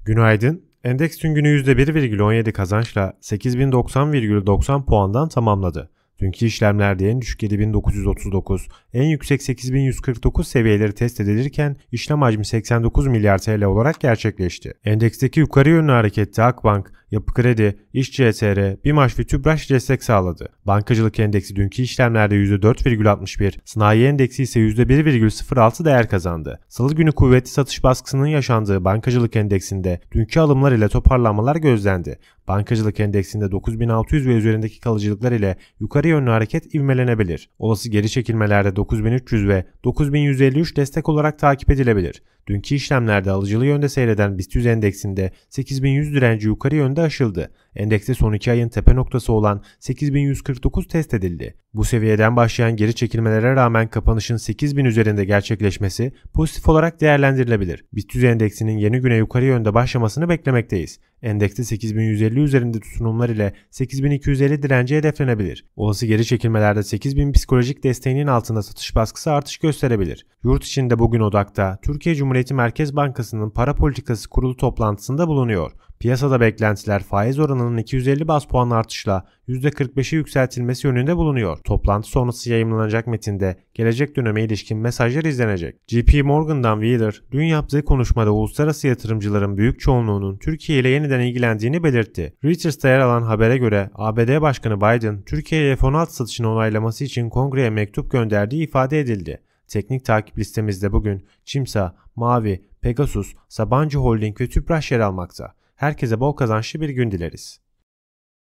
Günaydın. Endeks tüm günü %1,17 kazançla 8090,90 puandan tamamladı. Dünkü işlemlerde en düşük 7939, en yüksek 8149 seviyeleri test edilirken işlem hacmi 89 milyar TL olarak gerçekleşti. Endeksteki yukarı yönlü harekette Akbank, Yapı Kredi, İş.CSR, BİMAŞ ve Tüpraş destek sağladı. Bankacılık endeksi dünkü işlemlerde %4,61, sanayi endeksi ise %1,06 değer kazandı. Salı günü kuvvetli satış baskısının yaşandığı bankacılık endeksinde dünkü alımlar ile toparlanmalar gözlendi. Bankacılık endeksinde 9600 ve üzerindeki kalıcılıklar ile yukarı yönlü hareket ivmelenebilir. Olası geri çekilmelerde 9300 ve 9153 destek olarak takip edilebilir. Dünkü işlemlerde alıcılı yönde seyreden BIST 100 endeksinde 8100 direnci yukarı yönde aşıldı. Endekste son 2 ayın tepe noktası olan 8149 test edildi. Bu seviyeden başlayan geri çekilmelere rağmen kapanışın 8000 üzerinde gerçekleşmesi pozitif olarak değerlendirilebilir. BIST 100 endeksinin yeni güne yukarı yönde başlamasını beklemekteyiz. Endekste 8150 üzerinde tutunumlar ile 8250 direnci hedeflenebilir. Olası geri çekilmelerde 8000 psikolojik desteğinin altında satış baskısı artış gösterebilir. Yurt içinde bugün odakta Türkiye Cumhuriyeti Merkez Bankası'nın para politikası kurulu toplantısında bulunuyor. Piyasada beklentiler faiz oranının 250 baz puan artışla %45'e yükseltilmesi yönünde bulunuyor. Toplantı sonrası yayımlanacak metinde gelecek döneme ilişkin mesajlar izlenecek. JP Morgan'dan Wheeler, dün yaptığı konuşmada uluslararası yatırımcıların büyük çoğunluğunun Türkiye ile yeniden ilgilendiğini belirtti. Reuters'ta yer alan habere göre ABD Başkanı Biden, Türkiye'ye F-16 satışını onaylaması için kongreye mektup gönderdiği ifade edildi. Teknik takip listemizde bugün Çimsa, Mavi, Pegasus, Sabancı Holding ve Tüpraş yer almakta. Herkese bol kazançlı bir gün dileriz.